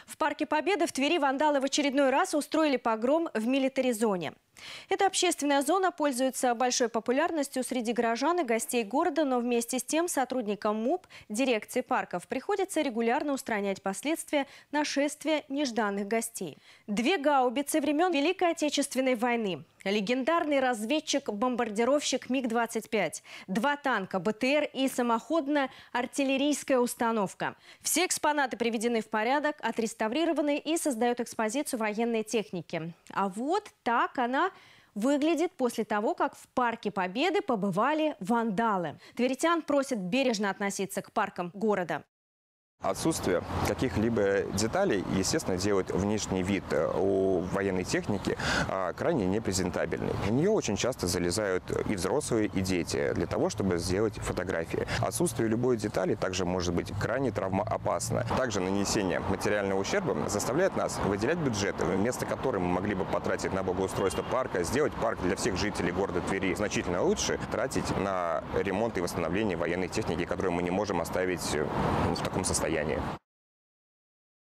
В Парке Победы в Твери вандалы в очередной раз устроили погром в милитаризоне. Эта общественная зона пользуется большой популярностью среди горожан и гостей города, но вместе с тем сотрудникам МУП, дирекции парков, приходится регулярно устранять последствия нашествия нежданных гостей. 2 гаубицы времен Великой Отечественной войны, легендарный разведчик-бомбардировщик МиГ-25, 2 танка, БТР и самоходная артиллерийская установка. Все экспонаты приведены в порядок, отреставрированы и создают экспозицию военной техники. А вот так она выглядит после того, как в Парке Победы побывали вандалы. Тверитян просят бережно относиться к паркам города. Отсутствие каких-либо деталей, естественно, делает внешний вид у военной техники крайне непрезентабельный. В нее очень часто залезают и взрослые, и дети для того, чтобы сделать фотографии. Отсутствие любой детали также может быть крайне травмоопасно. Также нанесение материального ущерба заставляет нас выделять бюджет, вместо которого мы могли бы потратить на благоустройство парка, сделать парк для всех жителей города Твери значительно лучше, тратить на ремонт и восстановление военной техники, которую мы не можем оставить в таком состоянии.